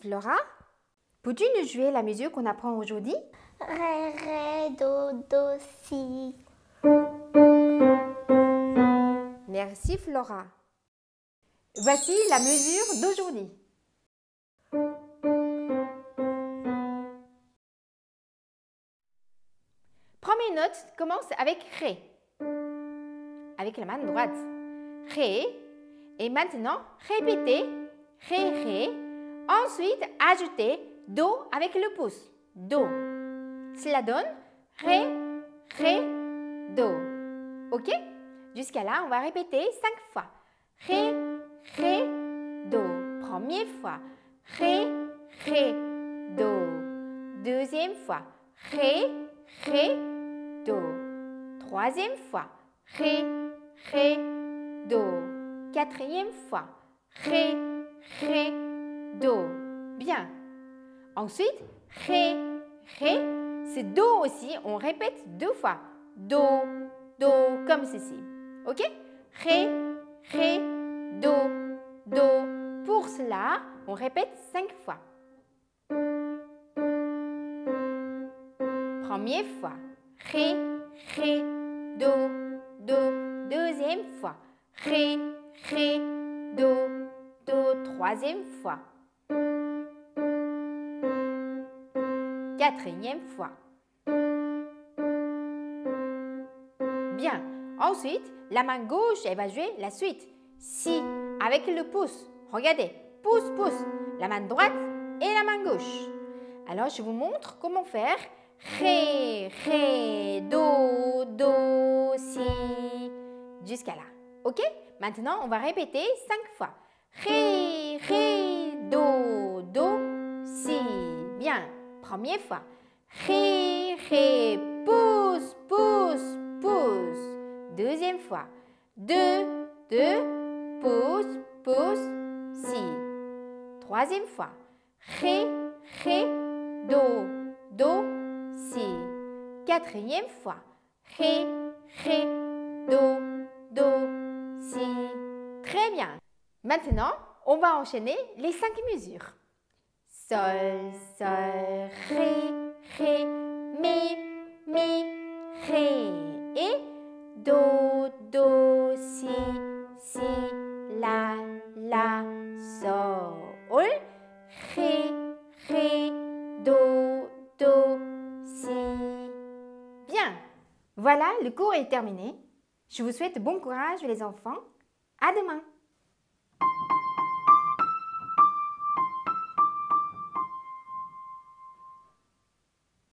Flora, peux-tu nous jouer la musique qu'on apprend aujourd'hui? Ré, ré, do, do, si. Merci Flora. Voici la mesure d'aujourd'hui. Première note commence avec Ré, avec la main droite. Ré, et maintenant répétez Ré, Ré. Ensuite, ajoutez Do avec le pouce. Do. Cela donne Ré, Ré, Do. Ok? Jusqu'à là, on va répéter 5 fois. Ré, Ré, Do. Première fois. Ré, Ré, Do. Deuxième fois. Ré, Ré, Do. Troisième fois. Ré, Ré, Do. Quatrième fois. Ré, Ré, Do. Bien. Ensuite, Ré, Ré. C'est Do aussi. On répète 2 fois. Do, Do, comme ceci. Ok? Ré, Ré, Do, Do. Pour cela, on répète 5 fois. Première fois. Ré, Ré, Do, Do. Deuxième fois. Ré, Ré, Do, Do. Troisième fois. Quatrième fois. Bien. Ensuite, la main gauche, elle va jouer la suite. Si, avec le pouce. Regardez, pouce, pouce. La main droite et la main gauche. Alors, je vous montre comment faire. Ré, Ré, Do, Do, Si. Jusqu'à là. Ok? Maintenant, on va répéter 5 fois. Ré, Ré, Do, Do, Si. Bien. Première fois. Ré, Ré, pouce, pouce, pouce. Deuxième fois. 2, 2, pouce, pouce, Si. Troisième fois. Ré, Ré, Do, Do, Si. Quatrième fois. Ré, Ré, Do, Do, Si. Très bien. Maintenant, on va enchaîner les 5 mesures. Sol, Sol, Ré, Ré, Mi, Ré. Et Do, Do, Si, Si, La, Sol. Ré, Ré, Do, Do, Si. Bien. Voilà, le cours est terminé. Je vous souhaite bon courage les enfants. À demain.